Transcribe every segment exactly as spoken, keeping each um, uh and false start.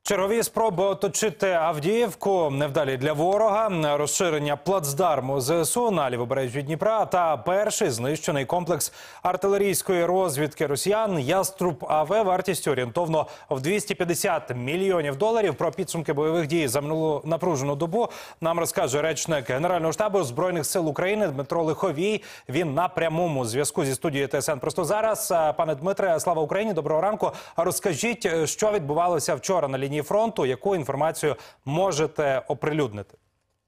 Чергові спроби оточити Авдіївку, невдалі для ворога, розширення плацдарму ЗСУ на лівобережжі Дніпра та перший знищений комплекс артилерійської розвідки росіян «Яструб АВ» вартістю орієнтовно в двісті п'ятдесят мільйонів доларів. Про підсумки бойових дій за минулу напружену добу нам розкаже речник Генерального штабу Збройних сил України Дмитро Лиховій. Він на прямому зв'язку зі студією Т С Н просто зараз. Пане Дмитре, слава Україні, доброго ранку. Розкажіть, що відбувалося вчора на лінії фронту, яку інформацію можете оприлюднити?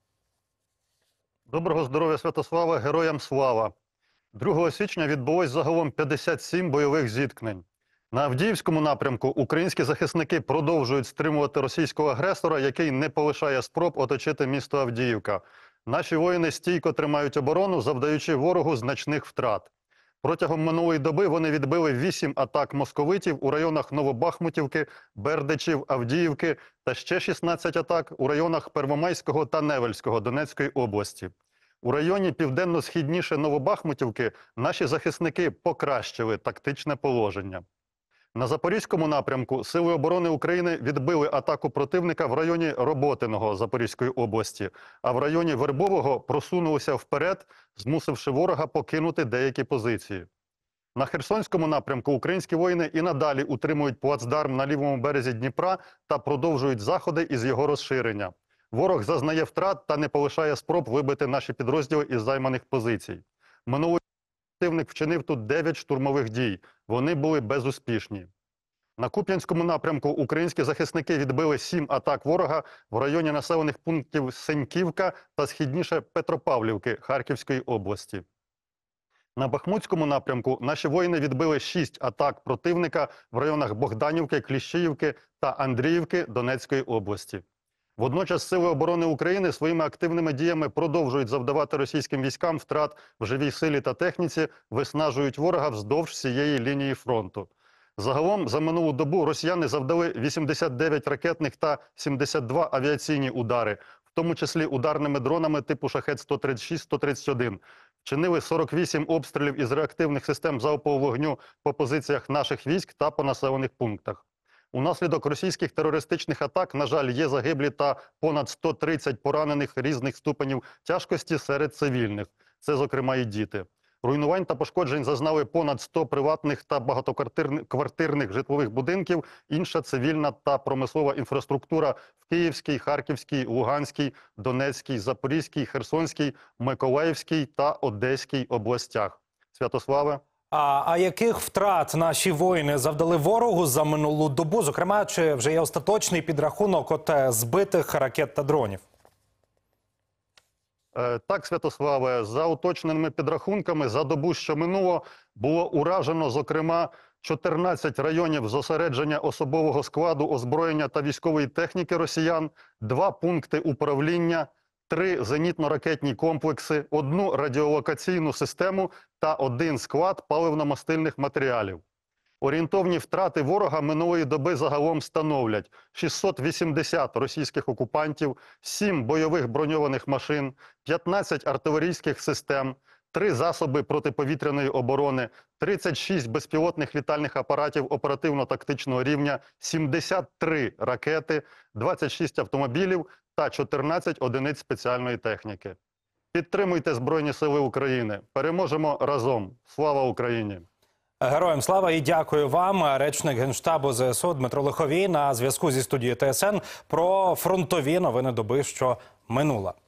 Доброго здоров'я, Святослава, героям слава! другого січня відбулось загалом п'ятдесят сім бойових зіткнень. На Авдіївському напрямку українські захисники продовжують стримувати російського агресора, який не полишає спроб оточити місто Авдіївка. Наші воїни стійко тримають оборону, завдаючи ворогу значних втрат. Протягом минулої доби вони відбили вісім атак московитів у районах Новобахмутівки, Бердичів, Авдіївки та ще шістнадцять атак у районах Первомайського та Невельського Донецької області. У районі південно-східніше Новобахмутівки наші захисники покращили тактичне положення. На Запорізькому напрямку Сили оборони України відбили атаку противника в районі Роботиного Запорізької області, а в районі Вербового просунулися вперед, змусивши ворога покинути деякі позиції. На Херсонському напрямку українські воїни і надалі утримують плацдарм на лівому березі Дніпра та продовжують заходи із його розширення. Ворог зазнає втрат та не полишає спроб вибити наші підрозділи із займаних позицій. Минулого противник вчинив тут дев'ять штурмових дій. Вони були безуспішні. На Куп'янському напрямку українські захисники відбили сім атак ворога в районі населених пунктів Сеньківка та східніше Петропавлівки Харківської області. На Бахмутському напрямку наші воїни відбили шість атак противника в районах Богданівки, Кліщіївки та Андріївки Донецької області. Водночас Сили оборони України своїми активними діями продовжують завдавати російським військам втрат в живій силі та техніці, виснажують ворога вздовж всієї лінії фронту. Загалом за минулу добу росіяни завдали вісімдесят дев'ять ракетних та сімдесят два авіаційні удари, в тому числі ударними дронами типу Шахед сто тридцять шість - сто тридцять один. Вчинили сорок вісім обстрілів із реактивних систем залпового вогню по позиціях наших військ та по населених пунктах. Унаслідок російських терористичних атак, на жаль, є загиблі та понад сто тридцять поранених різних ступенів тяжкості серед цивільних. Це, зокрема, і діти. Руйнувань та пошкоджень зазнали понад сто приватних та багатоквартирних житлових будинків, інша цивільна та промислова інфраструктура в Київській, Харківській, Луганській, Донецькій, Запорізькій, Херсонській, Миколаївській та Одеській областях. Святославе. А, а яких втрат наші воїни завдали ворогу за минулу добу? Зокрема, чи вже є остаточний підрахунок от збитих ракет та дронів? Так, Святославе, за уточненими підрахунками, за добу, що минуло, було уражено, зокрема, чотирнадцять районів зосередження особового складу, озброєння та військової техніки росіян, два пункти управління, три зенітно-ракетні комплекси, одну радіолокаційну систему та один склад паливно-мастильних матеріалів. Орієнтовні втрати ворога минулої доби загалом становлять шістсот вісімдесят російських окупантів, сім бойових броньованих машин, п'ятнадцять артилерійських систем, три засоби протиповітряної оборони, тридцять шість безпілотних літальних апаратів оперативно-тактичного рівня, сімдесят три ракети, двадцять шість автомобілів та чотирнадцять одиниць спеціальної техніки. Підтримуйте Збройні Сили України. Переможемо разом. Слава Україні! Героям слава і дякую вам. Речник Генштабу З С О Дмитро Лиховій на зв'язку зі студією Т С Н про фронтові новини доби, що минула.